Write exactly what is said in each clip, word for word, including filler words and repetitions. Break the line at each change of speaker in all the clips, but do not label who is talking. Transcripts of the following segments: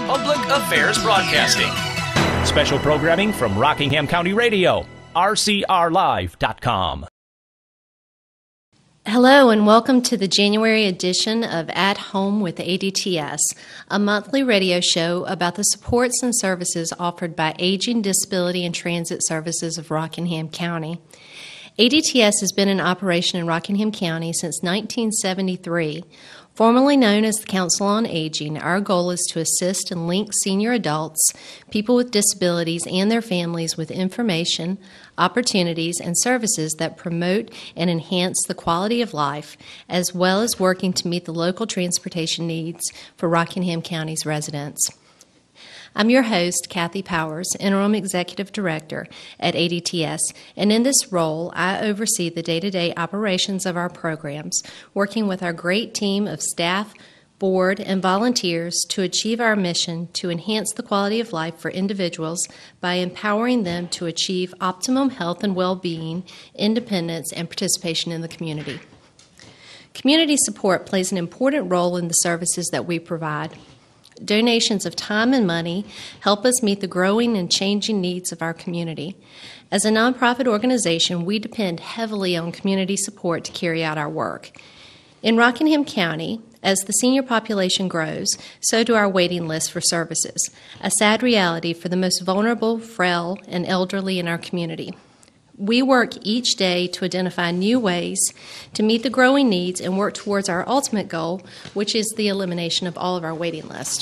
Public Affairs Broadcasting. Special programming from Rockingham County Radio, R C R live dot com.
Hello and welcome to the January edition of At Home with A D T S, a monthly radio show about the supports and services offered by Aging, Disability, and Transit Services of Rockingham County. A D T S has been in operation in Rockingham County since nineteen seventy-three. Formerly known as the Council on Aging, our goal is to assist and link senior adults, people with disabilities, and their families with information, opportunities, and services that promote and enhance the quality of life, as well as working to meet the local transportation needs for Rockingham County's residents. I'm your host, Cathy Powers, Interim Executive Director at A D T S, and in this role, I oversee the day-to-day operations of our programs, working with our great team of staff, board, and volunteers to achieve our mission to enhance the quality of life for individuals by empowering them to achieve optimum health and well-being, independence, and participation in the community. Community support plays an important role in the services that we provide. Donations of time and money help us meet the growing and changing needs of our community. As a nonprofit organization, we depend heavily on community support to carry out our work. In Rockingham County, as the senior population grows, so do our waiting lists for services, a sad reality for the most vulnerable, frail, and elderly in our community. We work each day to identify new ways to meet the growing needs and work towards our ultimate goal, which is the elimination of all of our waiting list.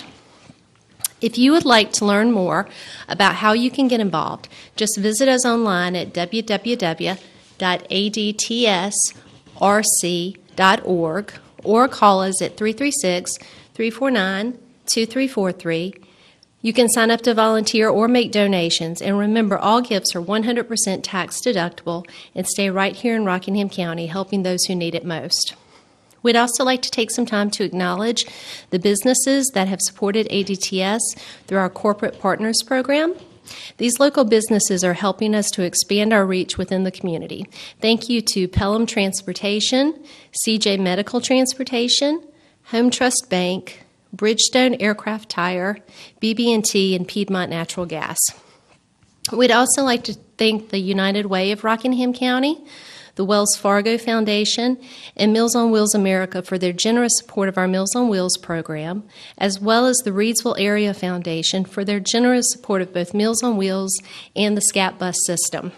If you would like to learn more about how you can get involved, just visit us online at w w w dot a d t s r c dot org or call us at three three six, three four nine, two three four three. You can sign up to volunteer or make donations, and remember, all gifts are one hundred percent tax deductible and stay right here in Rockingham County, helping those who need it most. We'd also like to take some time to acknowledge the businesses that have supported A D T S through our Corporate Partners Program. These local businesses are helping us to expand our reach within the community. Thank you to Pelham Transportation, C J Medical Transportation, Home Trust Bank, Bridgestone Aircraft Tire, B B and T, and Piedmont Natural Gas. We'd also like to thank the United Way of Rockingham County, the Wells Fargo Foundation, and Meals on Wheels America for their generous support of our Meals on Wheels program, as well as the Reedsville Area Foundation for their generous support of both Meals on Wheels and the SCAT bus system.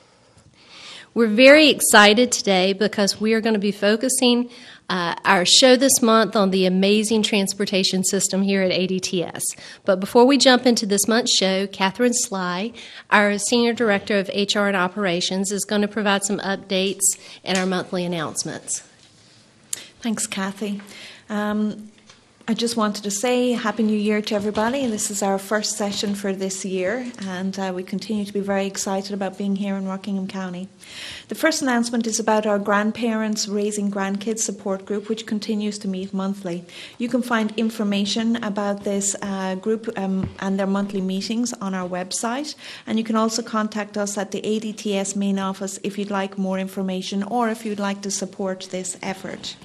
We're very excited today because we are going to be focusing uh, our show this month on the amazing transportation system here at A D T S. But before we jump into this month's show, Catherine Sly, our Senior Director of H R and Operations, is going to provide some updates and our monthly announcements.
Thanks, Cathy. Um, I just wanted to say Happy New Year to everybody. This is our first session for this year, and uh, we continue to be very excited about being here in Rockingham County. The first announcement is about our Grandparents Raising Grandkids support group, which continues to meet monthly. You can find information about this uh, group um, and their monthly meetings on our website, and you can also contact us at the A D T S main office if you'd like more information or if you'd like to support this effort.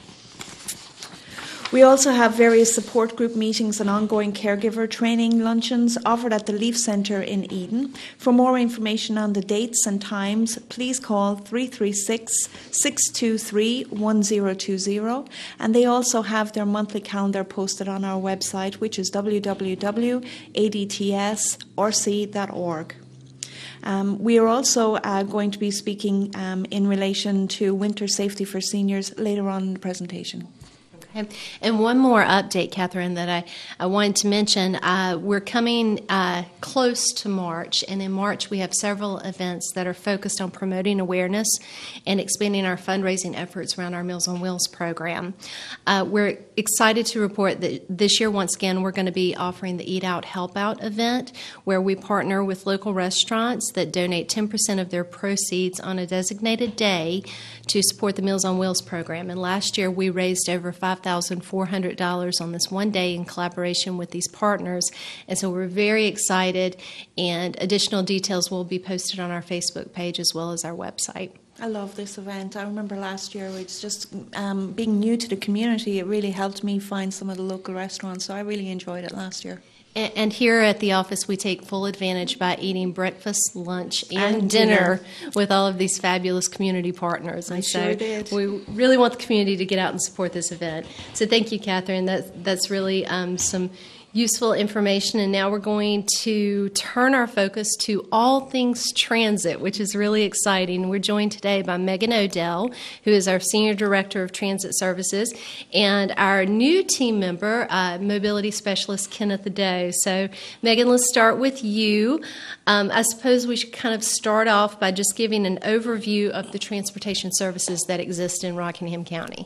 We also have various support group meetings and ongoing caregiver training luncheons offered at the Leaf Centre in Eden. For more information on the dates and times, please call three three six, six two three, one zero two zero. And they also have their monthly calendar posted on our website, which is w w w dot a d t s r c dot org. Um, we are also uh, going to be speaking um, in relation to winter safety for seniors later on in the presentation.
And one more update, Catherine, that I, I wanted to mention. Uh, we're coming uh, close to March, and in March we have several events that are focused on promoting awareness and expanding our fundraising efforts around our Meals on Wheels program. Uh, we're excited to report that this year, once again, we're going to be offering the Eat Out, Help Out event, where we partner with local restaurants that donate ten percent of their proceeds on a designated day to support the Meals on Wheels program. And last year we raised over five thousand four hundred dollars on this one day in collaboration with these partners. And so we're very excited, and additional details will be posted on our Facebook page as well as our website.
I love this event. I remember last year, it's just um, being new to the community, it really helped me find some of the local restaurants, so I really enjoyed it last year.
And here at the office, we take full advantage by eating breakfast, lunch, and,
And
dinner,
dinner
with all of these fabulous community partners. And
I
so
sure did.
we really want the community to get out and support this event. So thank you, Catherine. That, that's really um, some useful information. And now we're going to turn our focus to all things transit, which is really exciting. We're joined today by Megan Odell, who is our Senior Director of Transit Services, and our new team member, uh, Mobility Specialist Kenneth Ado. So, Megan, let's start with you. Um, I suppose we should kind of start off by just giving an overview of the transportation services that exist in Rockingham County.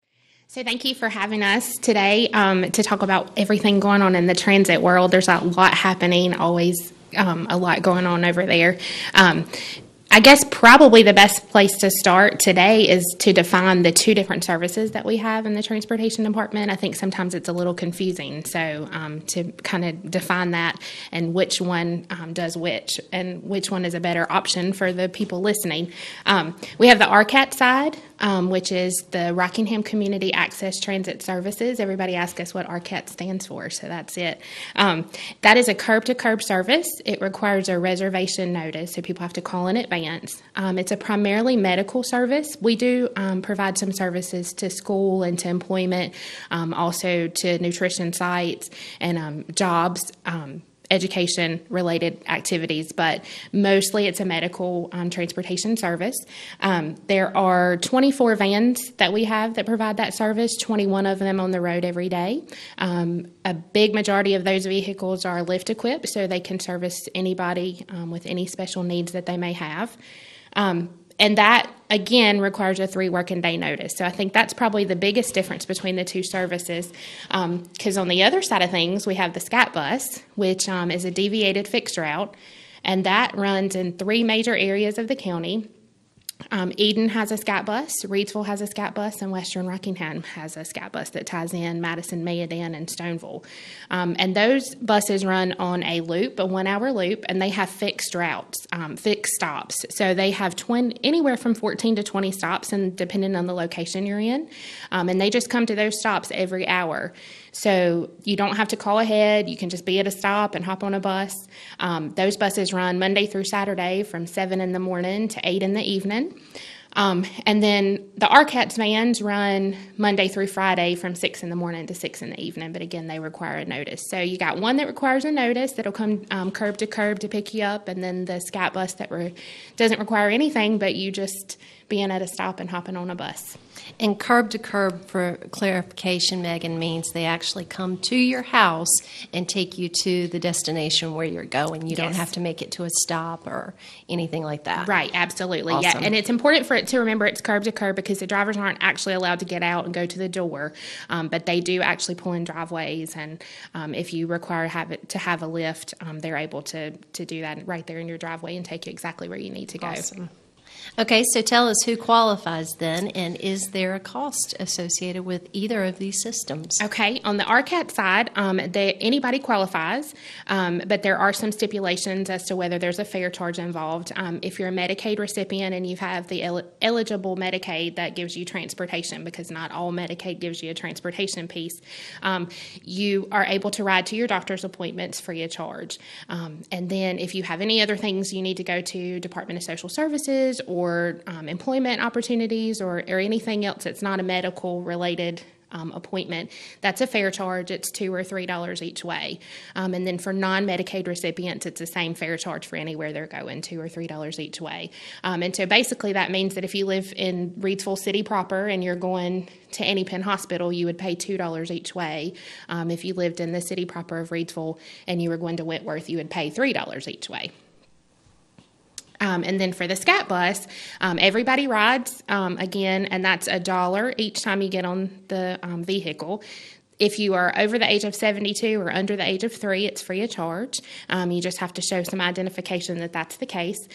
So thank you for having us today um, to talk about everything going on in the transit world. There's a lot happening, always um, a lot going on over there. Um, I guess probably the best place to start today is to define the two different services that we have in the transportation department. I think sometimes it's a little confusing, so um, to kind of define that and which one um, does which and which one is a better option for the people listening. Um, we have the R C A T side, um, which is the Rockingham Community Access Transit Services. Everybody asks us what R C A T stands for, so that's it. Um, that is a curb-to-curb service. It requires a reservation notice, so people have to call in advance. Um, it's a primarily medical service. We do um, provide some services to school and to employment, um, also to nutrition sites and um, jobs, um, education-related activities, but mostly it's a medical um, transportation service. Um, there are twenty-four vans that we have that provide that service, twenty-one of them on the road every day. Um, a big majority of those vehicles are lift-equipped, so they can service anybody um, with any special needs that they may have. Um, And that, again, requires a three working day notice. So I think that's probably the biggest difference between the two services. Because um, on the other side of things, we have the SCAT bus, which um, is a deviated fixed route. And that runs in three major areas of the county. Um, Eden has a SCAT bus, Reidsville has a SCAT bus, and Western Rockingham has a SCAT bus that ties in Madison, Mayodan, and Stoneville. Um, and those buses run on a loop, a one-hour loop, and they have fixed routes, um, fixed stops. So they have twenty, anywhere from fourteen to twenty stops, and depending on the location you're in. Um, and they just come to those stops every hour. So you don't have to call ahead. You can just be at a stop and hop on a bus. Um, those buses run Monday through Saturday from seven in the morning to eight in the evening. Um, and then the R C A T vans run Monday through Friday from six in the morning to six in the evening. But again, they require a notice. So you got one that requires a notice that'll come um, curb to curb to pick you up, and then the SCAT bus that re- doesn't require anything but you just being at a stop and hopping on a bus.
And curb to curb, for clarification, Megan, means they actually come to your house and take you to the destination where you're going. You yes. don't have to make it to a stop or anything like that.
Right, absolutely.
Awesome.
Yeah, and it's important for it to remember it's curb to curb because the drivers aren't actually allowed to get out and go to the door, um, but they do actually pull in driveways, and um, if you require have it, to have a lift, um, they're able to, to do that right there in your driveway and take you exactly where you need to go.
Awesome. Okay, so tell us who qualifies then, and is there a cost associated with either of these systems?
Okay, on the R C A T side, um, they, anybody qualifies, um, but there are some stipulations as to whether there's a fare charge involved. Um, if you're a Medicaid recipient and you have the el- eligible Medicaid, that gives you transportation, because not all Medicaid gives you a transportation piece. Um, you are able to ride to your doctor's appointments free of charge. Um, and then if you have any other things you need to go to Department of Social Services or or um, employment opportunities or, or anything else that's not a medical related um, appointment, that's a fare charge. It's two or three dollars each way. Um, and then for non-Medicaid recipients, it's the same fare charge for anywhere they're going, two or three dollars each way. Um, and so basically that means that if you live in Reidsville City proper and you're going to Any Penn Hospital, you would pay two dollars each way. Um, if you lived in the city proper of Reidsville and you were going to Whitworth, you would pay three dollars each way. Um, and then for the SCAT bus, um, everybody rides, um, again, and that's a dollar each time you get on the um, vehicle. If you are over the age of seventy-two or under the age of three, it's free of charge. Um, you just have to show some identification that that's the case.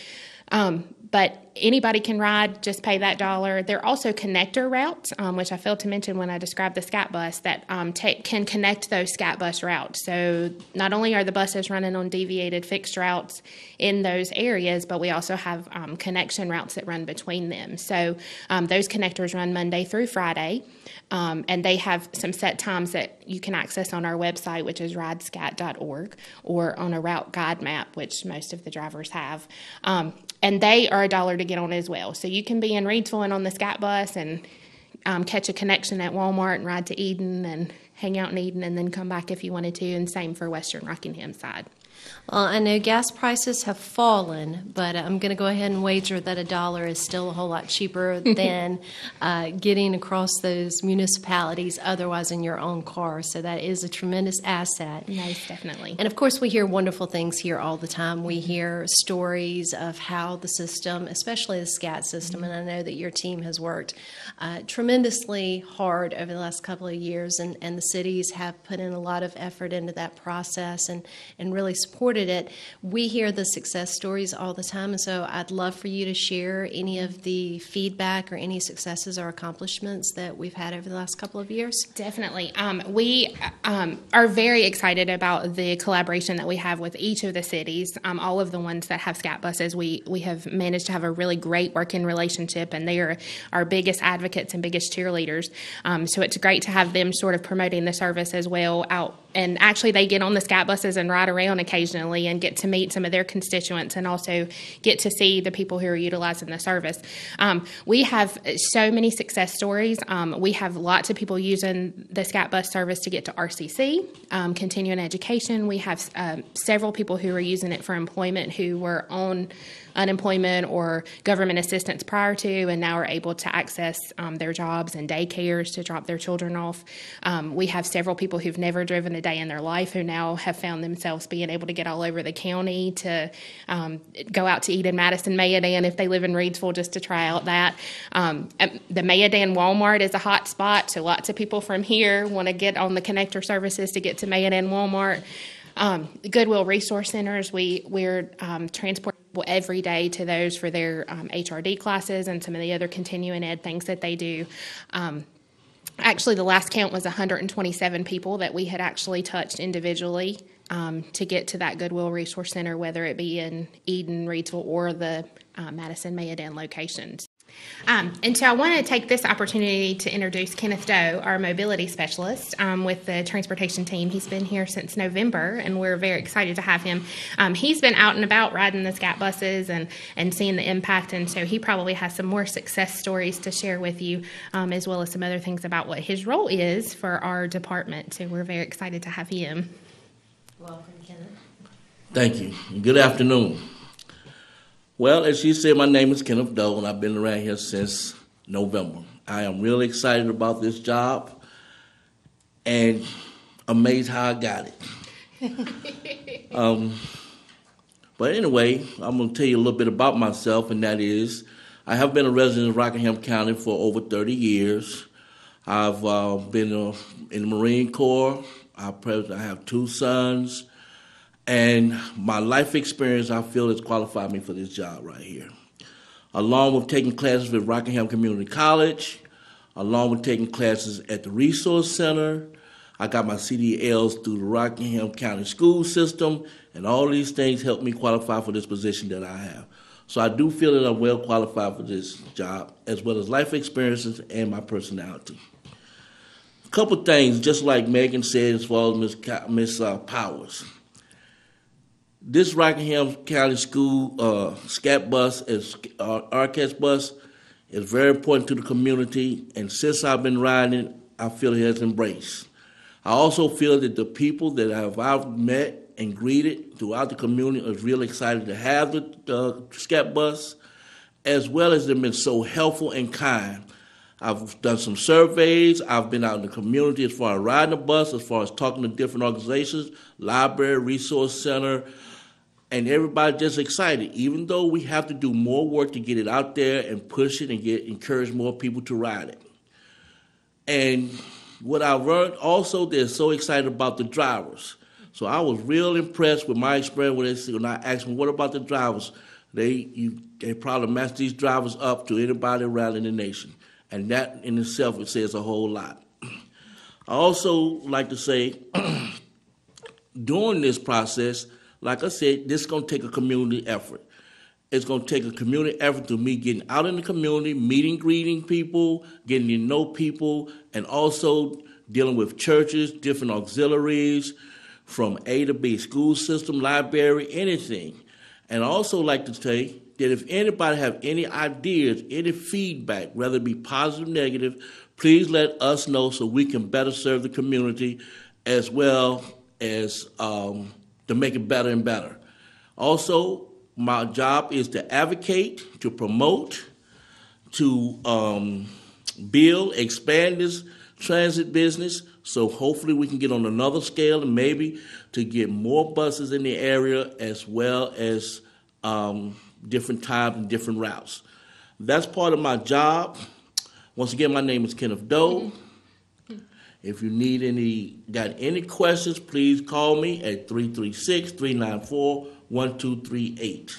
Um, but anybody can ride, just pay that dollar. There are also connector routes, um, which I failed to mention when I described the SCAT bus, that um, take, can connect those SCAT bus routes. So not only are the buses running on deviated fixed routes in those areas, but we also have um, connection routes that run between them. So um, those connectors run Monday through Friday, um, and they have some set times that you can access on our website, which is ride scat dot org, or on a route guide map, which most of the drivers have. Um, and they are a dollar to get on as well. So you can be in Reidsville and on the SCAT bus and um, catch a connection at Walmart and ride to Eden and hang out in Eden and then come back if you wanted to, and same for Western Rockingham side.
Well, I know gas prices have fallen, but I'm going to go ahead and wager that a dollar is still a whole lot cheaper than uh, getting across those municipalities otherwise in your own car. So that is a tremendous asset.
Most definitely.
And of course, we hear wonderful things here all the time. We hear stories of how the system, especially the SCAT system, and I know that your team has worked uh, tremendously hard over the last couple of years, and, and the cities have put in a lot of effort into that process and, and really supported it. We hear the success stories all the time, and so I'd love for you to share any of the feedback or any successes or accomplishments that we've had over the last couple of years.
Definitely. Um, we um, are very excited about the collaboration that we have with each of the cities. Um, all of the ones that have SCAT buses, we, we have managed to have a really great working relationship, and they are our biggest advocates and biggest cheerleaders. Um, so it's great to have them sort of promoting the service as well out. And actually, they get on the SCAT buses and ride around occasionally and get to meet some of their constituents and also get to see the people who are utilizing the service. Um, we have so many success stories. Um, we have lots of people using the SCAT bus service to get to R C C, um, continuing education. We have um, several people who are using it for employment who were on unemployment or government assistance prior to, and now are able to access um, their jobs and daycares to drop their children off. Um, we have several people who've never driven a day in their life who now have found themselves being able to get all over the county to um, go out to Eden, Madison, Mayodan if they live in Reidsville, just to try out that. Um, the Mayodan Walmart is a hot spot, so lots of people from here want to get on the connector services to get to Mayodan Walmart. Um, Goodwill Resource Centers, we, we're um, transporting people every day to those for their um, H R D classes and some of the other continuing ed things that they do. Um, actually, the last count was one hundred twenty-seven people that we had actually touched individually um, to get to that Goodwill Resource Center, whether it be in Eden, Reidsville, or the uh, Madison, Mayodan locations. Um, and so I want to take this opportunity to introduce Kenneth Doe, our mobility specialist um, with the transportation team. He's been here since November, and we're very excited to have him. Um, he's been out and about riding the SCAT buses and, and seeing the impact, and so he probably has some more success stories to share with you, um, as well as some other things about what his role is for our department. So we're very excited to have him.
Welcome, Kenneth.
Thank you. Good afternoon. Well, as she said, my name is Kenneth Doe, and I've been around here since November. I am really excited about this job and amazed how I got it. um, but anyway, I'm going to tell you a little bit about myself, and that is I have been a resident of Rockingham County for over thirty years. I've uh, been uh, in the Marine Corps. I, I have two sons. And my life experience, I feel, has qualified me for this job right here. Along with taking classes at Rockingham Community College, along with taking classes at the Resource Center, I got my C D Ls through the Rockingham County School System, and all these things helped me qualify for this position that I have. So I do feel that I'm well qualified for this job, as well as life experiences and my personality. A couple things, just like Megan said, as far as Miz Miz Uh, Powers. This Rockingham County School uh, SCAT bus, is, uh, R C A S bus, is very important to the community, and since I've been riding it, I feel it has embraced. I also feel that the people that I've, I've met and greeted throughout the community are really excited to have the uh, SCAT bus, as well as they've been so helpful and kind. I've done some surveys. I've been out in the community as far as riding the bus, as far as talking to different organizations, library, resource center, and everybody just excited, even though we have to do more work to get it out there and push it and get encourage more people to ride it. And what I've learned also, they're so excited about the drivers. So I was real impressed with my experience when, they, when I asked them, what about the drivers? they you, they probably match these drivers up to anybody around in the nation. And that in itself, it says a whole lot. I also like to say, during this process, like I said, this is going to take a community effort. It's going to take a community effort to me getting out in the community, meeting, greeting people, getting to know people, and also dealing with churches, different auxiliaries, from A to B, school system, library, anything. And I also like to say that if anybody have any ideas, any feedback, whether it be positive or negative, please let us know so we can better serve the community as well as um, to make it better and better. Also, my job is to advocate, to promote, to um, build, expand this transit business, so hopefully we can get on another scale and maybe to get more buses in the area as well as um, different times and different routes. That's part of my job. Once again, my name is Kenneth Doe. If you need any, got any questions, please call me at three three six, three nine four, one two three eight.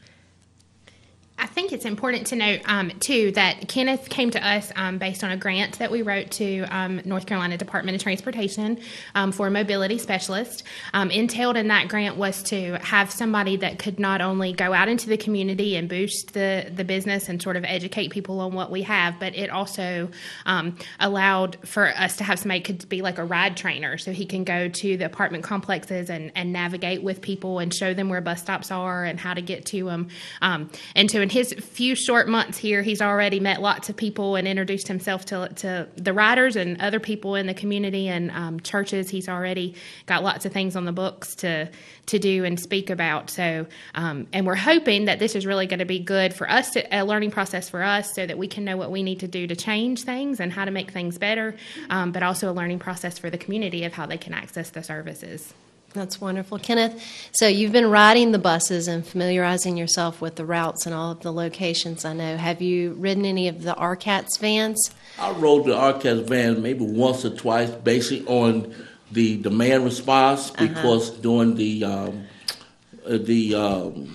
I think it's important to note, um, too, that Kenneth came to us um, based on a grant that we wrote to um, North Carolina Department of Transportation um, for a mobility specialist. Um, entailed in that grant was to have somebody that could not only go out into the community and boost the, the business and sort of educate people on what we have, but it also um, allowed for us to have somebody who could be like a ride trainer, so he can go to the apartment complexes and, and navigate with people and show them where bus stops are and how to get to them. Um, and to in his few short months here, he's already met lots of people and introduced himself to, to the riders and other people in the community and um, churches. He's already got lots of things on the books to to do and speak about. So, um, and we're hoping that this is really going to be good for us, to, a learning process for us, so that we can know what we need to do to change things and how to make things better, um, but also a learning process for the community of how they can access the services.
That's wonderful. Kenneth, so you've been riding the buses and familiarizing yourself with the routes and all of the locations, I know. Have you ridden any of the R C A T S vans?
I rode the R C A T S vans maybe once or twice, basically on the demand response, because uh-huh. during the um, the um,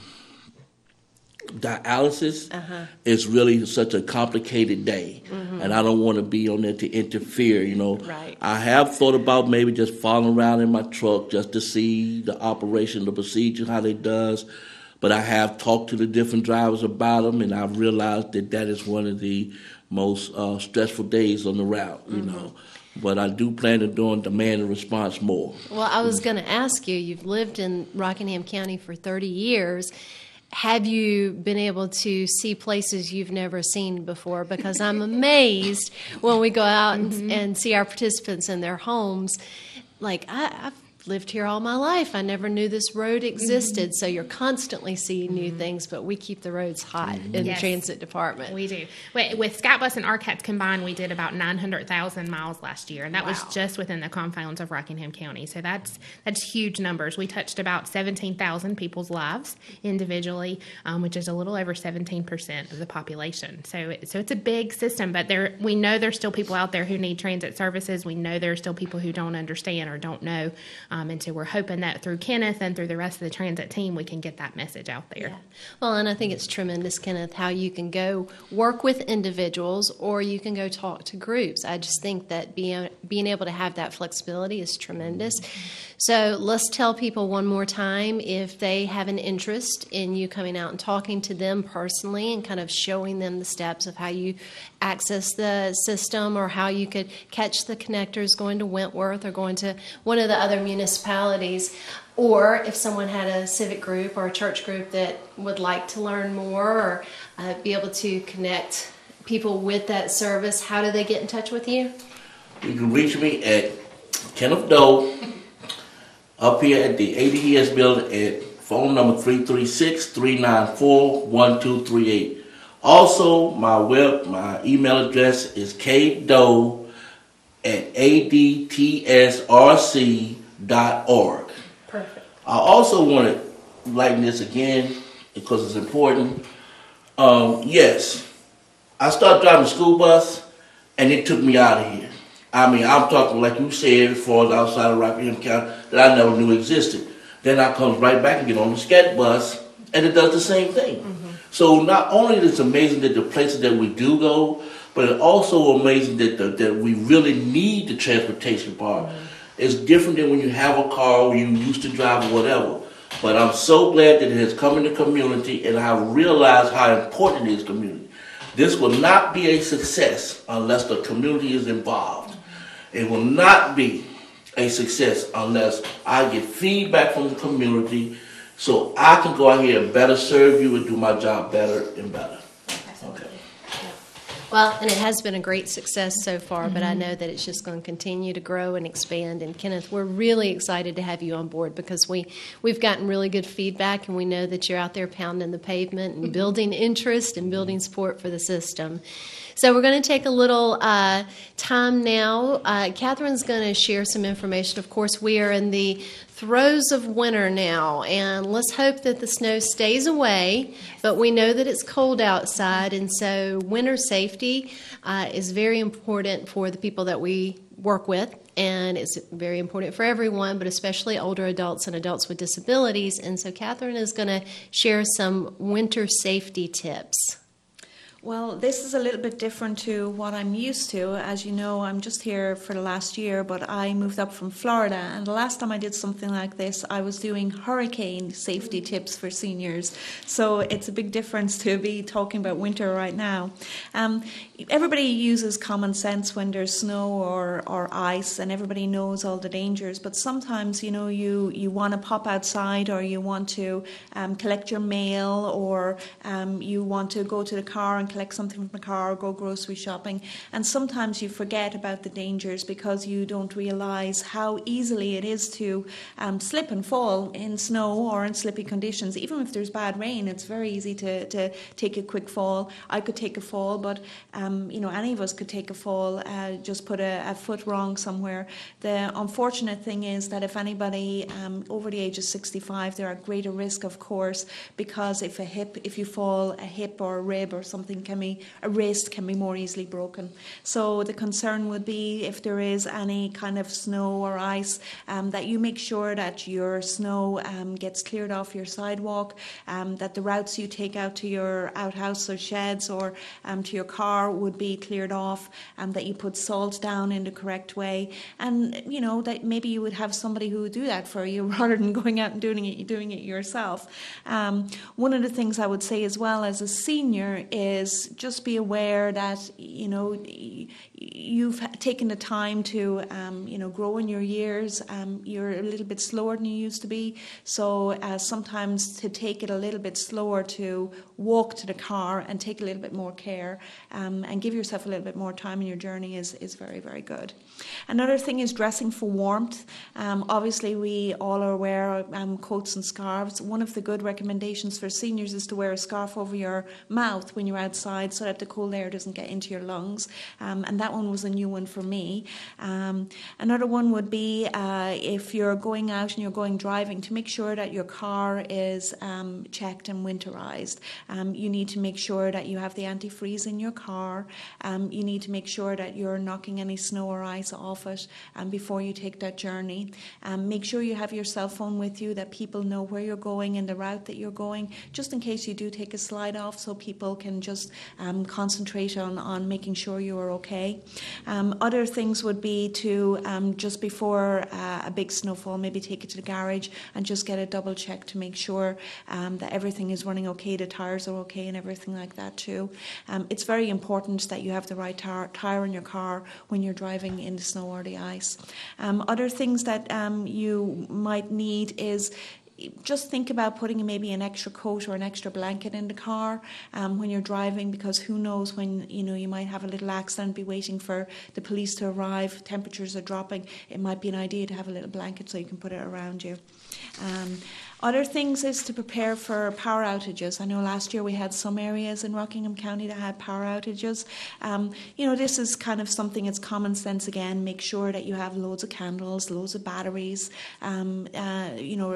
dialysis, uh-huh. it's really such a complicated day, mm-hmm. and I don't want to be on there to interfere, you know.
Right.
I have thought about maybe just following around in my truck just to see the operation, the procedure, how they does, but I have talked to the different drivers about them, and I've realized that that is one of the most uh, stressful days on the route, you mm-hmm. know. But I do plan on doing demand and response more.
Well, I was going to ask you, you've lived in Rockingham County for thirty years. Have you been able to see places you've never seen before? Because I'm amazed when we go out and, mm-hmm. and see our participants in their homes. Like, I, I've lived here all my life. I never knew this road existed. Mm-hmm. So you're constantly seeing new mm-hmm. things, but we keep the roads hot mm-hmm. in yes, the transit department.
We do. With Scout Bus and R C A T S combined, we did about nine hundred thousand miles last year, and that wow. was just within the confines of Rockingham County. So that's that's huge numbers. We touched about seventeen thousand people's lives individually, um, which is a little over seventeen percent of the population. So it, so it's a big system, but there we know there's still people out there who need transit services. We know there are still people who don't understand or don't know. Um, and so we're hoping that through Kenneth and through the rest of the transit team, we can get that message out there.
Yeah. Well, and I think it's tremendous, Kenneth, how you can go work with individuals or you can go talk to groups. I just think that being, being able to have that flexibility is tremendous. So let's tell people one more time, if they have an interest in you coming out and talking to them personally and kind of showing them the steps of how you access the system or how you could catch the connectors going to Wentworth or going to one of the other municipalities, or if someone had a civic group or a church group that would like to learn more or uh, be able to connect people with that service, how do they get in touch with you?
You can reach me at Kenneth Doe up here at the A D T S building at phone number three three six, three nine four, one two three eight. Also, my web, my email address is kdoe at A D T S R C dot org.
Perfect.
I also want to lighten this again because it's important. Um, yes, I started driving a school bus and it took me out of here. I mean, I'm talking, like you said, as far as outside of Rockingham County that I never knew existed. Then I comes right back and get on the scat bus and it does the same thing. Mm-hmm. So not only is it amazing that the places that we do go, but it's also amazing that the, that we really need the transportation part. Mm-hmm. It's different than when you have a car or you used to drive or whatever. But I'm so glad that it has come in the community, and I have realized how important it is community. This will not be a success unless the community is involved. Mm-hmm. It will not be a success unless I get feedback from the community so I can go out here and better serve you and do my job better and better. Okay.
Well, and it has been a great success so far, mm-hmm. but I know that it's just going to continue to grow and expand. And Kenneth, we're really excited to have you on board because we, we've gotten really good feedback, and we know that you're out there pounding the pavement and building interest and building support for the system. So we're going to take a little uh, time now. Uh, Catherine's going to share some information. Of course, we are in the throes of winter now, and let's hope that the snow stays away, but we know that it's cold outside, and so winter safety uh, is very important for the people that we work with, and it's very important for everyone, but especially older adults and adults with disabilities. And so Catherine is going to share some winter safety tips.
Well, this is a little bit different to what I'm used to. As you know, I'm just here for the last year, but I moved up from Florida, and the last time I did something like this, I was doing hurricane safety tips for seniors. So it's a big difference to be talking about winter right now. Um, everybody uses common sense when there's snow or, or ice, and everybody knows all the dangers, but sometimes, you know, you, you want to pop outside, or you want to um, collect your mail, or um, you want to go to the car and collect something from the car or go grocery shopping, and sometimes you forget about the dangers because you don't realise how easily it is to um, slip and fall in snow or in slippy conditions. Even if there's bad rain, it's very easy to, to take a quick fall. I could take a fall, but um, you know, any of us could take a fall, uh, just put a, a foot wrong somewhere. The unfortunate thing is that if anybody um, over the age of sixty-five, they're at greater risk, of course, because if a hip, if you fall, a hip or a rib or something can be, a wrist can be more easily broken. So the concern would be if there is any kind of snow or ice, um, that you make sure that your snow um, gets cleared off your sidewalk, um, that the routes you take out to your outhouse or sheds or um, to your car would be cleared off, and that you put salt down in the correct way, and you know that maybe you would have somebody who would do that for you rather than going out and doing it, doing it yourself. Um, one of the things I would say as well as a senior is just be aware that, you know, you've taken the time to, um, you know, grow in your years. Um, you're a little bit slower than you used to be. So uh, sometimes to take it a little bit slower, to walk to the car and take a little bit more care um, and give yourself a little bit more time in your journey is, is very, very good. Another thing is dressing for warmth. Um, obviously, we all are aware of um, coats and scarves. One of the good recommendations for seniors is to wear a scarf over your mouth when you're outside so that the cold air doesn't get into your lungs. Um, and that one was a new one for me. Um, another one would be uh, if you're going out and you're going driving, to make sure that your car is um, checked and winterized. Um, you need to make sure that you have the antifreeze in your car. Um, you need to make sure that you're knocking any snow or ice off it um, before you take that journey. Um, make sure you have your cell phone with you, that people know where you're going and the route that you're going, just in case you do take a slide off, so people can just um, concentrate on, on making sure you are okay. Um, other things would be to, um, just before uh, a big snowfall, maybe take it to the garage and just get a double check to make sure um, that everything is running okay, the tyres are okay and everything like that too. Um, it's very important that you have the right tar- tyre in your car when you're driving in the snow or the ice. Um, other things that um, you might need is just think about putting maybe an extra coat or an extra blanket in the car um, when you're driving, because who knows when, you know, you might have a little accident, be waiting for the police to arrive, temperatures are dropping. It might be an idea to have a little blanket so you can put it around you. Um, Other things is to prepare for power outages. I know last year we had some areas in Rockingham County that had power outages. Um, you know, this is kind of something, it's common sense again. Make sure that you have loads of candles, loads of batteries, um, uh, you know, replacement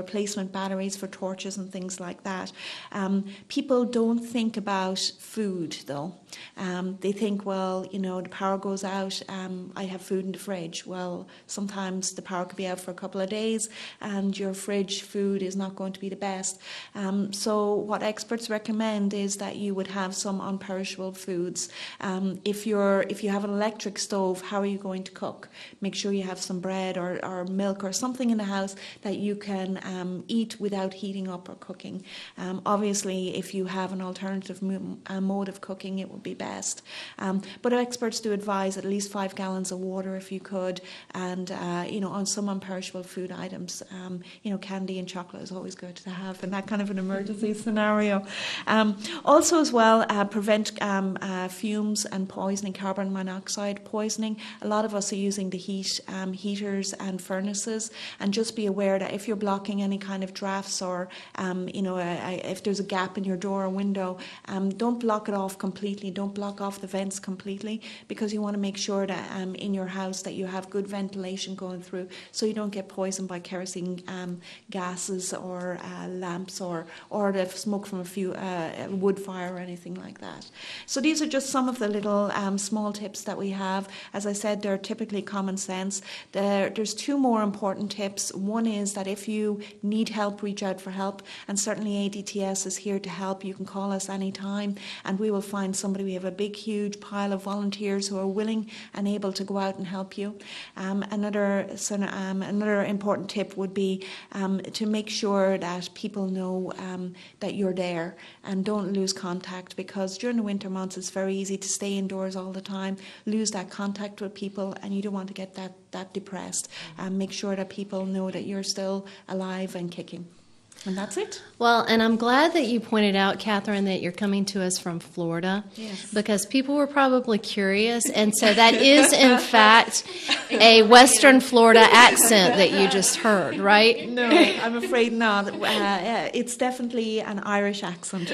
replacement batteries for torches and things like that. Um, people don't think about food, though. Um, they think, well, you know, the power goes out, um, I have food in the fridge. Well, sometimes the power could be out for a couple of days and your fridge food is not going to be the best. Um, so what experts recommend is that you would have some unperishable foods. Um, if you're if you have an electric stove, how are you going to cook? Make sure you have some bread or, or milk or something in the house that you can um, eat without heating up or cooking. Um, obviously, if you have an alternative mo- uh, mode of cooking, it would be best. Um, but experts do advise at least five gallons of water if you could, and uh, you know, on some unperishable food items, um, you know, candy and chocolate is always good to have in that kind of an emergency scenario. Um, also, as well, uh, prevent um, uh, fumes and poisoning, carbon monoxide poisoning. A lot of us are using the heat um, heaters and furnaces, and just be aware that if you're blocking any kind of drafts or um, you know, a, a, if there's a gap in your door or window, um, don't block it off completely. Don't block off the vents completely, because you want to make sure that um, in your house that you have good ventilation going through, so you don't get poisoned by kerosene um, gases or uh, lamps or or the smoke from a few uh, wood fire or anything like that. So these are just some of the little um, small tips that we have. As I said, they're typically common sense. There, there's two more important tips. One is that if you need help, reach out for help, and certainly A D T S is here to help. You can call us anytime and we will find somebody. We have a big, huge pile of volunteers who are willing and able to go out and help you. Um, another, um, another important tip would be um, to make sure that people know um, that you're there, and don't lose contact, because during the winter months it's very easy to stay indoors all the time, lose that contact with people, and you don't want to get that, that depressed. Um, make sure that people know that you're still alive and kicking. And that's it.
Well, and I'm glad that you pointed out, Catherine, that you're coming to us from Florida.
Yes.
Because people were probably curious. And so that is, in fact, a Western Florida accent that you just heard, right?
No, I'm afraid not. Uh, it's definitely an Irish accent.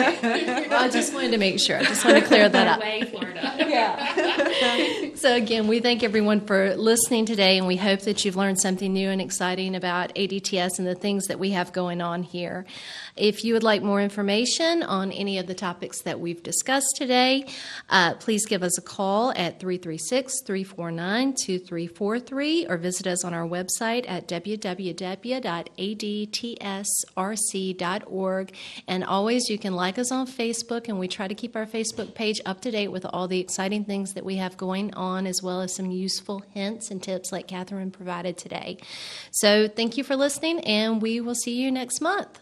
Well, I just wanted to make sure. I just wanted to clear that up.
Way Florida.
Yeah.
So again, we thank everyone for listening today, and we hope that you've learned something new and exciting about A D T S and the things that we have going on here. If you would like more information on any of the topics that we've discussed today, uh, please give us a call at three three six, three four nine, two three four three or visit us on our website at w w w dot a d t s r c dot org. And always, you can like us on Facebook, and we try to keep our Facebook page up to date with all the exciting things that we have going on, as well as some useful hints and tips like Catherine provided today. So thank you for listening, and we will see you next month.